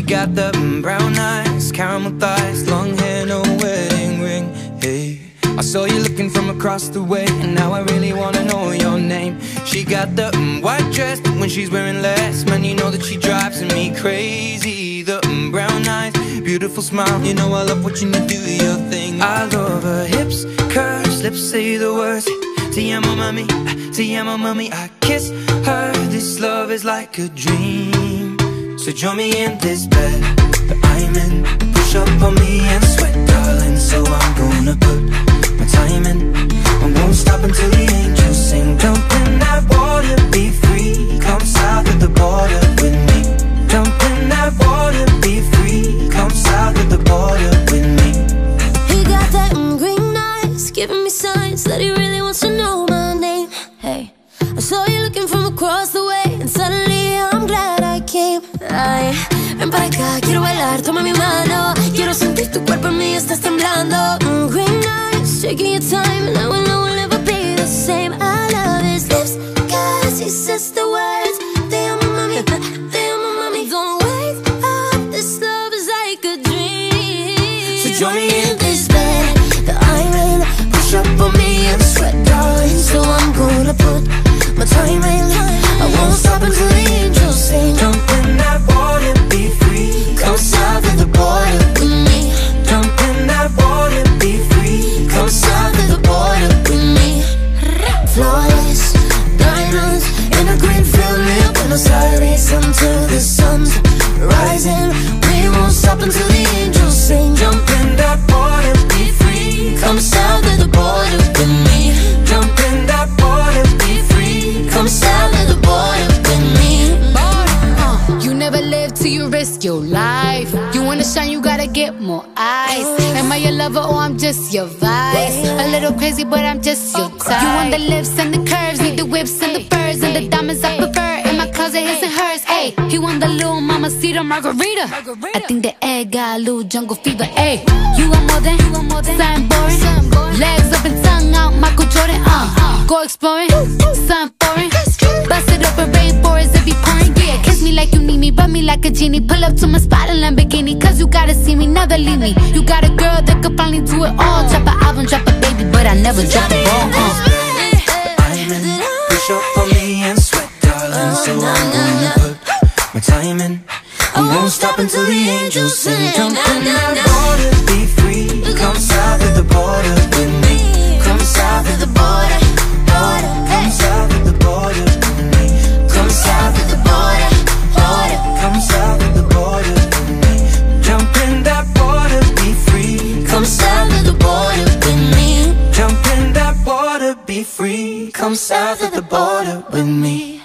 got the brown eyes, caramel thighs, long hair, no wedding ring. Hey, I saw you looking from across the way, and now I really wanna know your name. She got the white dress, but when she's wearing less, man, you know that she drives me crazy. The brown eyes, beautiful smile, you know I love watching you do your thing. I love her hips, curves, lips say the words. Te amo mami, I kiss her. This love is like a dream. So join me in this bed that I'm in. Push up on me and sweat, darling. So I'm gonna put my time in. I won't stop until the angels sing. Jump in that water, be free. Come south of the border with me. Jump in that water, be free. Come south of the border with me. He got that green eyes, giving me signs that he really wants to know my name. Hey, I saw you looking from across the way, and suddenly I'm glad I came. Ay, ven para acá, quiero bailar, toma mi mano. Quiero sentir tu cuerpo en mí, estás temblando. Green eyes, taking your time, and I will know we'll never be the same. I love his lips, cause he says the words. Te amo mami, te amo mami. Don't wake up, this love is like a dream. So join me in this bed that I'm in. Push up on me and sweat, darling. So I'm gonna put my time in. I won't stop until the angels sing. Jump in that water, be free. Come south of the border With me, Jump in that water, be free. Come south of the border with me. Flawless diamonds in a green-filled lip. Buenos Aires until the sun's rising. We won't stop until the angels sing. Jump in that water, be free. Come south of the border with me. Jump in that water, be free. Come south of the border with me. You never live till you risk your life. You wanna shine, you gotta get more eyes. Am I your lover or I'm just your vice? A little crazy, but I'm just your type. You want the lips and the curves, need the whips and the furs, and the diamonds I prefer. In my closet, his and hers. Ayy, he want the little mamacita margarita. I think the egg got a little jungle fever. Ayy, you want more than something boring. Legs up and tongue out, Michael Jordan. Go exploring, something foreign. Bust it open, rainforest, it be pouring. Yeah, kiss me like you need me, rub me like a genie. Pull up to my spot in Lamborghini, cause you gotta see me, never leave me. You got a girl that could finally do it all. Drop an album, drop a baby, but I never drop a ball. I'm in, push up on me and sweat, darling. So I'm gonna put my time in. I won't stop until the angels sing. Jump in that water, be free. Come south of the border with me. Come south of the border, border. Come south of the border with me. Come south of the border, border. Come south of the border with me. Jump in that water, be free. Come south of the border with me. Jump in that water, be free. Come south of the border with me.